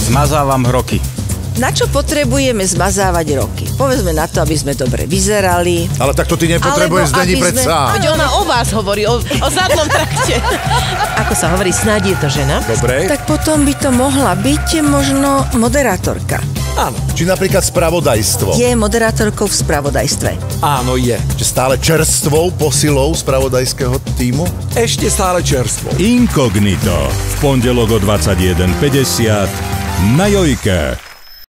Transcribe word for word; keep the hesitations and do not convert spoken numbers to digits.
Zmazávam hroky. Na čo potrebujeme zmazávať roky? Povedzme na to, aby sme dobre vyzerali. Ale tak to ty nepotrebuješ, není predsa. Veď ona o vás hovorí, o, o zadnom trakte. Ako sa hovorí, snáď je to žena. Dobre. Tak potom by to mohla byť možno moderátorka. Áno. Či napríklad spravodajstvo. Je moderátorkou v spravodajstve. Áno, je. Či stále čerstvou posilou spravodajského tímu? Ešte stále čerstvo. Inkognito. V pondelok o dvadsaťjeden päťdesiat na Jojke.